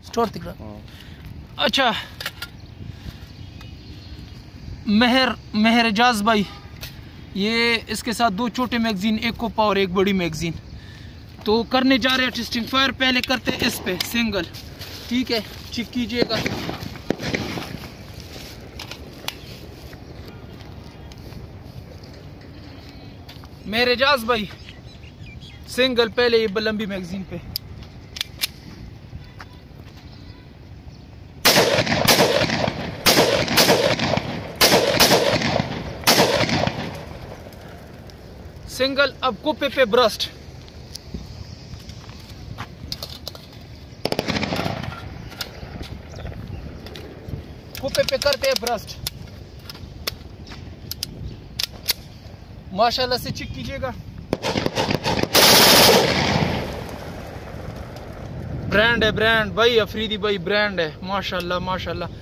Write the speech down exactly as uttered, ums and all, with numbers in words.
Store दिख रहा। अच्छा मेहर मेहर एजाज भाई, ये इसके साथ दो छोटे मैगजीन, एक कोपा और एक बड़ी मैगजीन। तो करने जा रहे हैं टेस्टिंग फायर। पहले करते हैं इस पे सिंगल, ठीक है, चेक कीजिएगा। मेरे एजाज भाई सिंगल पहले ये लंबी मैगजीन पे। सिंगल। अब कुप्पे पे ब्रस्ट। कुप्पे पे करते हैं ब्रस्ट। माशाल्लाह से चेक कीजिएगा। ब्रांड है, ब्रांड भाई, अफरीदी भाई ब्रांड है। माशाल्लाह माशाल्लाह।